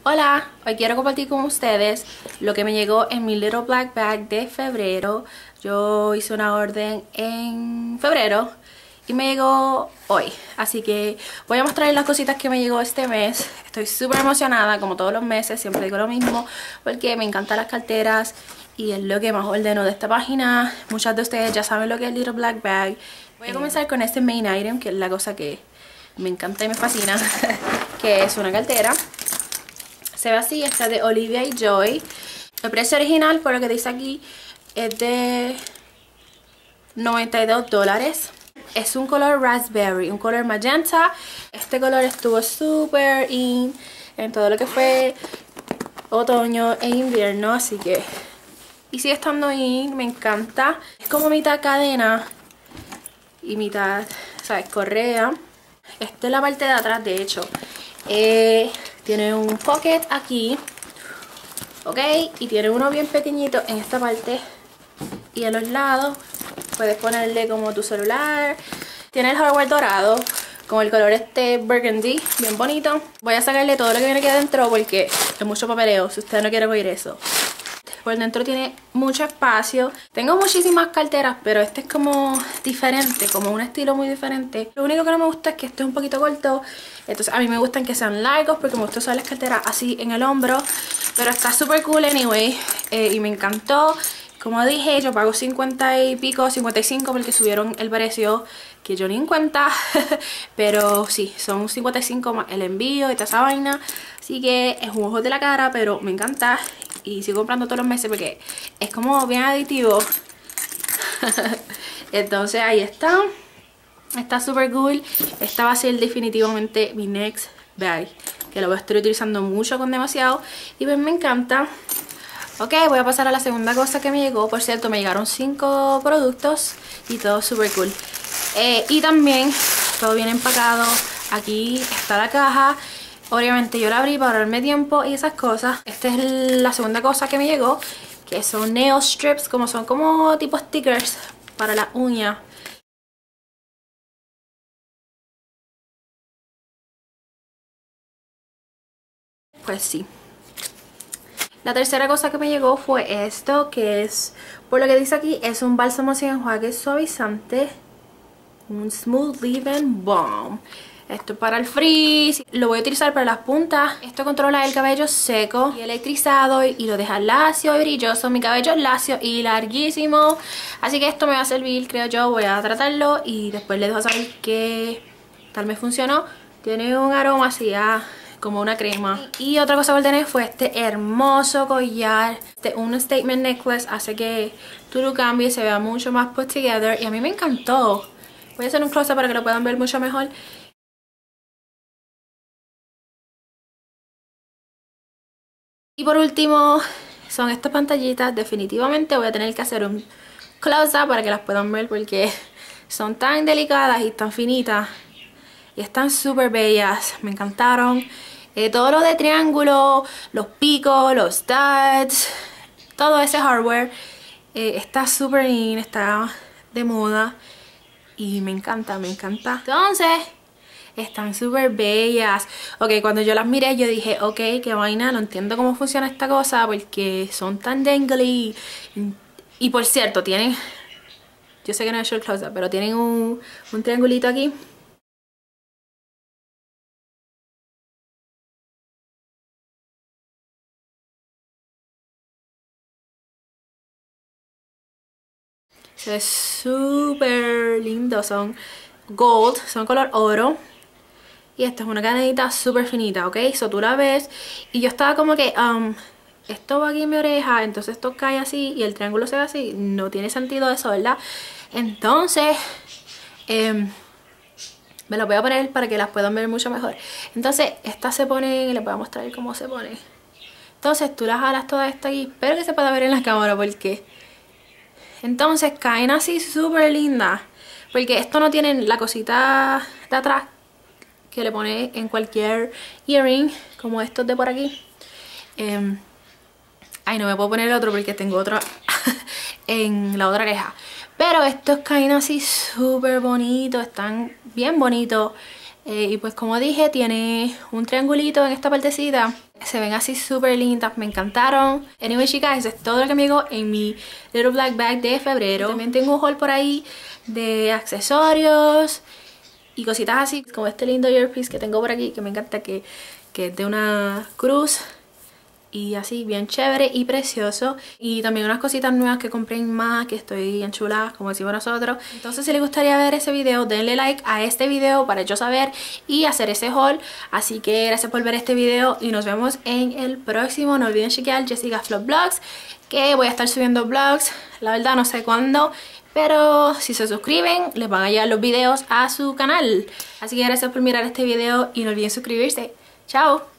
Hola, hoy quiero compartir con ustedes lo que me llegó en mi Little Black Bag de febrero. Yo hice una orden en febrero y me llegó hoy. Así que voy a mostrarles las cositas que me llegó este mes. Estoy súper emocionada, como todos los meses, siempre digo lo mismo, porque me encantan las carteras y es lo que más ordeno de esta página. Muchas de ustedes ya saben lo que es Little Black Bag. Voy a comenzar con este main item, que es la cosa que me encanta y me fascina, que es una cartera. Se ve así, esta de Olivia y Joy. El precio original, por lo que dice aquí, es de $92. Es un color raspberry, un color magenta. Este color estuvo súper in en todo lo que fue otoño e invierno, así que... Y sigue estando in, me encanta. Es como mitad cadena y mitad, ¿sabes? Correa. Esta es la parte de atrás, de hecho. Tiene un pocket aquí, ok, y tiene uno bien pequeñito en esta parte y en los lados puedes ponerle como tu celular. Tiene el hardware dorado con el color este burgundy, bien bonito. Voy a sacarle todo lo que viene aquí adentro porque es mucho papeleo, si ustedes no quieren oír eso. Por dentro tiene mucho espacio. Tengo muchísimas carteras, pero este es como diferente, como un estilo muy diferente. Lo único que no me gusta es que este es un poquito corto. Entonces a mí me gustan que sean largos porque me gusta usar las carteras así en el hombro. Pero está súper cool anyway. Y me encantó. Como dije, yo pago 50 y pico, 55 porque subieron el precio, que yo ni en cuenta. Pero sí, son 55 más el envío y toda esa vaina. Así que es un ojo de la cara, pero me encanta. Y sigo comprando todos los meses porque es como bien adictivo. Entonces ahí está. Está súper cool. Esta va a ser definitivamente mi next bag, que lo voy a estar utilizando mucho con demasiado. Y pues me encanta. Ok, voy a pasar a la segunda cosa que me llegó. Por cierto, me llegaron 5 productos y todo súper cool. Y también todo bien empacado. Aquí está la caja. Obviamente yo la abrí para ahorrarme tiempo y esas cosas. Esta es la segunda cosa que me llegó, que son nail strips, son como tipo stickers para las uñas. Pues sí. La tercera cosa que me llegó fue esto, que es, por lo que dice aquí, es un bálsamo sin enjuague suavizante. Un Smooth Leave-In Balm. Esto es para el frizz. Lo voy a utilizar para las puntas. Esto controla el cabello seco y electrizado y lo deja lacio y brilloso. Mi cabello es lacio y larguísimo, así que esto me va a servir, creo yo. Voy a tratarlo y después les dejo saber que tal me funcionó. Tiene un aroma así como una crema. Y otra cosa que ordené fue este hermoso collar. Un statement necklace hace que tu look cambie y se vea mucho más put together. Y a mí me encantó. Voy a hacer un close-up para que lo puedan ver mucho mejor. Y por último, son estas pantallitas. Definitivamente voy a tener que hacer un close-up para que las puedan ver porque son tan delicadas y tan finitas. Y están súper bellas. Me encantaron. Todo lo de triángulo, los picos, los studs, todo ese hardware está súper in, está de moda. Y me encanta, me encanta. Entonces, están súper bellas. Ok, cuando yo las miré yo dije, ok, qué vaina, no entiendo cómo funciona esta cosa porque son tan dangly. Y por cierto, tienen, yo sé que no he hecho el close-up, pero tienen un triangulito aquí. Se ve súper lindo, son gold, son color oro. Y esta es una cadenita súper finita, ¿ok? So tú la ves y yo estaba como que, esto va aquí en mi oreja, entonces esto cae así y el triángulo se ve así. No tiene sentido eso, ¿verdad? Entonces, me las voy a poner para que las puedan ver mucho mejor. Entonces, estas se ponen, y les voy a mostrar cómo se pone. Entonces, tú las jalas toda esta aquí, espero que se pueda ver en la cámara porque... Entonces, caen así súper lindas. Porque esto no tiene la cosita de atrás que le pone en cualquier earring, como estos de por aquí. Ay, no me puedo poner el otro porque tengo otro en la otra oreja. Pero estos caen así súper bonitos, están bien bonitos. Y pues como dije, tiene un triangulito en esta partecita. Se ven así súper lindas, me encantaron. Anyway, chicas, eso es todo lo que me llegó en mi Little Black Bag de febrero. También tengo un haul por ahí de accesorios y cositas así, como este lindo earpiece que tengo por aquí, que me encanta, que es de una cruz. Y así, bien chévere y precioso. Y también unas cositas nuevas que compré en MAC, que estoy enchulada, como decimos nosotros. Entonces, si les gustaría ver ese video, denle like a este video para yo saber y hacer ese haul. Así que gracias por ver este video y nos vemos en el próximo. No olviden chequear Jessica Flow Vlogs, que voy a estar subiendo vlogs. La verdad no sé cuándo, pero si se suscriben les van a llegar los videos a su canal. Así que gracias por mirar este video y no olviden suscribirse. ¡Chao!